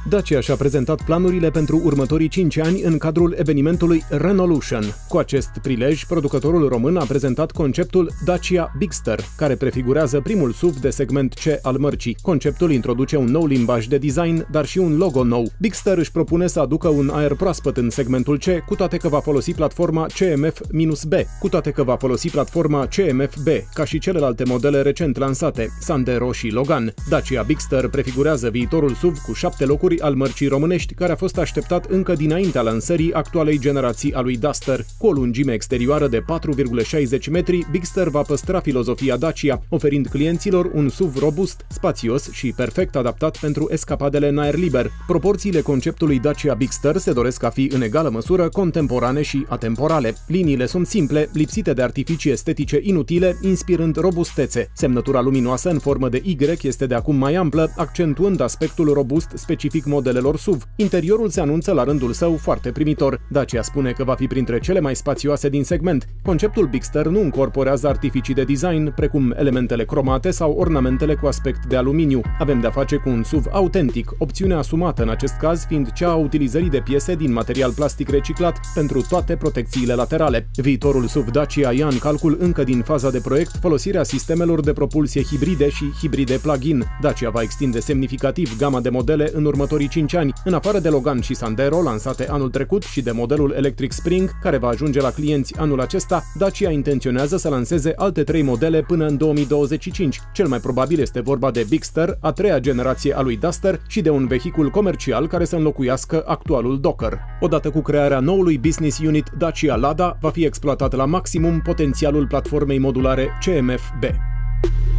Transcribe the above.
Dacia și-a prezentat planurile pentru următorii 5 ani în cadrul evenimentului Renaulution. Cu acest prilej, producătorul român a prezentat conceptul Dacia Bigster, care prefigurează primul SUV de segment C al mărcii. Conceptul introduce un nou limbaj de design, dar și un logo nou. Bigster își propune să aducă un aer proaspăt în segmentul C, cu toate că va folosi platforma CMF-B, ca și celelalte modele recent lansate, Sandero și Logan. Dacia Bigster prefigurează viitorul SUV cu 7 locuri al mărcii românești, care a fost așteptat încă dinaintea lansării actualei generații a lui Duster. Cu o lungime exterioară de 4,60 metri, Bigster va păstra filozofia Dacia, oferind clienților un SUV robust, spațios și perfect adaptat pentru escapadele în aer liber. Proporțiile conceptului Dacia Bigster se doresc a fi în egală măsură contemporane și atemporale. Liniile sunt simple, lipsite de artificii estetice inutile, inspirând robustețe. Semnătura luminoasă în formă de Y este de acum mai amplă, accentuând aspectul robust specific modelelor SUV. Interiorul se anunță la rândul său foarte primitor. Dacia spune că va fi printre cele mai spațioase din segment. Conceptul Bigster nu încorporează artificii de design, precum elementele cromate sau ornamentele cu aspect de aluminiu. Avem de-a face cu un SUV autentic, opțiunea asumată în acest caz fiind cea a utilizării de piese din material plastic reciclat pentru toate protecțiile laterale. Viitorul SUV Dacia ia în calcul încă din faza de proiect folosirea sistemelor de propulsie hibride și hibride plug-in. Dacia va extinde semnificativ gama de modele în următorii 5 ani, în afară de Logan și Sandero, lansate anul trecut, și de modelul Electric Spring, care va ajunge la clienți anul acesta. Dacia intenționează să lanseze alte 3 modele până în 2025. Cel mai probabil este vorba de Bigster, a 3-a generație a lui Duster, și de un vehicul comercial care să înlocuiască actualul Docker. Odată cu crearea noului business unit Dacia Lada, va fi exploatat la maximum potențialul platformei modulare CMF-B.